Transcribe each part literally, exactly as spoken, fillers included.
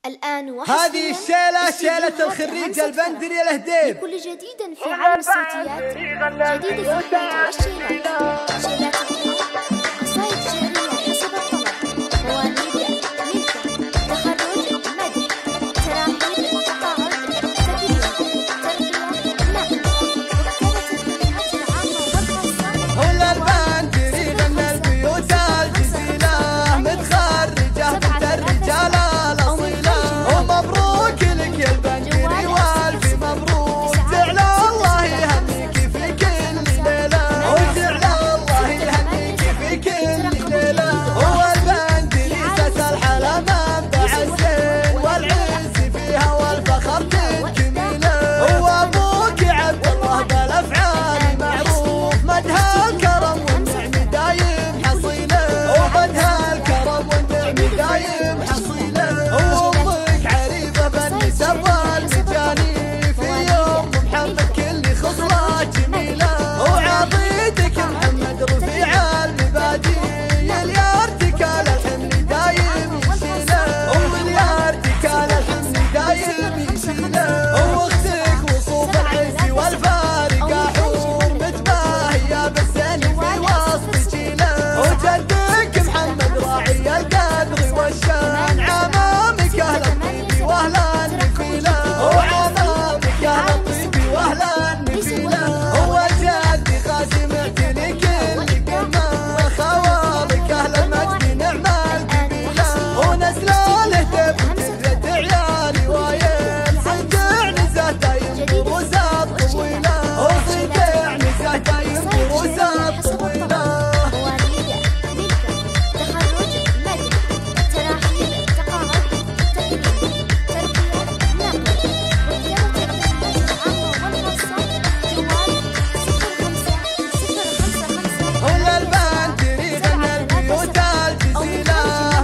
الآن هذه الشيلة شيلة الخريج البندري الهديب. لكل جديد في عالم الصوتيات، جديد في الحياة والشيلات، شيلات قصائد شعرية حسب الطلب، مواليد ملكة، تخرج مدح، تراحيب تقاعد، تكريم، ترقية نقل، وكتابة الكلمات العامة والخاصة. هنا البندري غنى البيوت الجزيلة، متخرجة بنت الرجال الأصيلة، ومبروك لك يا البندري والف مبروك، جعل الله يهنيك في كل ليلة، وجعل الله يهنيك في كل ليلة. هو البندري ساس الحلا منبع الزين والعز فيها والفخر تكميله، هو أبوك عبد الله بالأفعال معروف، مدها الكرم والنعم دايم حصيله، ومدها الكرم والنعم دايم حصيله. وأمك عريفة بالنسب والمجاني، في يوم محمد كل خصلة جميلة، وعضيدك محمد رفيع المبادئ، اليارتكال الحمل دايم يشيله، واليارتكال الحمل دايم يشيله. واختك وصوف العز والفارق حور، متباهية بالزين في وسط جيله، وجدك محمد راعي القدر والشان، عمامك اهل الطيب واهل النفيله، وعمامك اهل الطيب واهل النفيله. هو جدي قاسم اعتنك اللي قمه، خوالك اهل المجد نعم القبيله، ونسل الهتف وكثرة عيالي وايل، صدع نزهته ينظر وزاد طويله، وصدع نزهته ينظر وزاد طويله. مواليد ملكة، تخرج مدح، تراحيب تقاعد، تكريم، ترقية نقل، وكتابة الكلمات العامة والخاصة. جوال صفر خمسة صفر خمسة خمسة. هنا البندري غنى البيوت الجزيلة،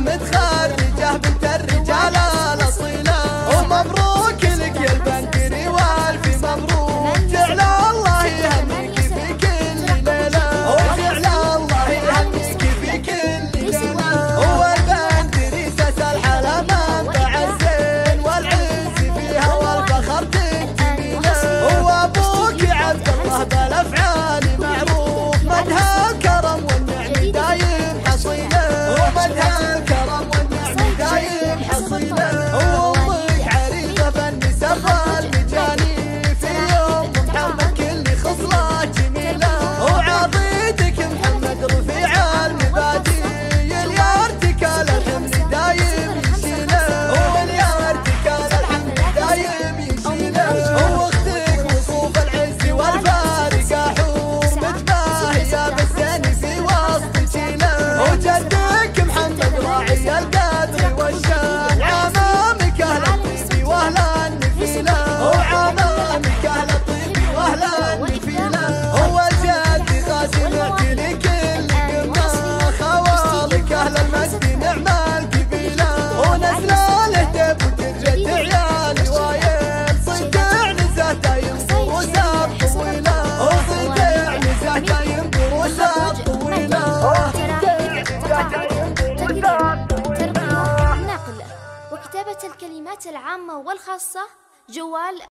متخرجة بنت الرجال الأصيلة، ومبروك لك يا البندري والف مبروك، جعل الله يهنيك في كل ليلة، وجعل الله يهنيك في كل ليلة. هو البندري ساس الحلا منبع الزين والعز فيها والفخر تكميله، هو أبوك عبد الله بالأفعال معروف، مدها الكرم والنعم دايم حصيله، ومدها الكرم والنعم دايم حصيله. وأمك عريفة بالنسب والمجاني، في يوم محمد كل خصلة جميلة، وعضيدك محمد رفيع المبادئ، اليارتكال الحمل دايم يشيله، واليارتكال الحمل دايم يشيله. واختك وصوف العز والفارق حور، متباهية بالزين في وسط جيله، وجدك محمد راعي القدر والشان، عمامك اهل الطيب واهل النفيله، وعمامك اهل الطيب واهل النفيله. هو جدي قاسم اعتنك اللي قمه، خوالك اهل المجد نعم القبيله، ونسل الهتف وكثرة عيالي وايل، صدع نزهته ينظر وزاد طويله، وصدع نزهته ينظر وزاد طويله. تراحيب تقاعد، تكريم، ترقية نقل، وكتابة الكلمات العامة والخاصة. جوال